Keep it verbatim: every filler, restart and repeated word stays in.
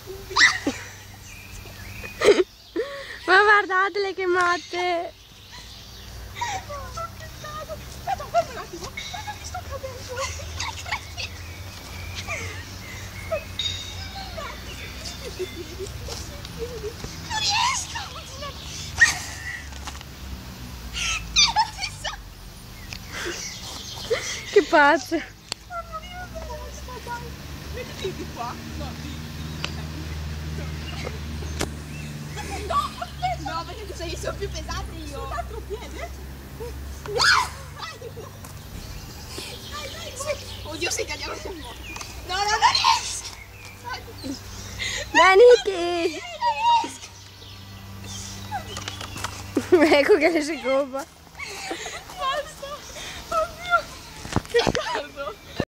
Ma guardatele che matte! Aspetta, guarda un attimo, guarda mi sto cadendo! Non riesco! Che pazzo! Mamma mia, basta, dai! Mettiti di qua! No, di... No, aspetta! No, perché tu sei, sono più pesante io! Sull'altro piede? Dai, dai, dai! Oddio, se cadiamo siamo morti! No, no, non riesco! Dai, Niki! Ecco che le si copa! Basta! Oddio! Che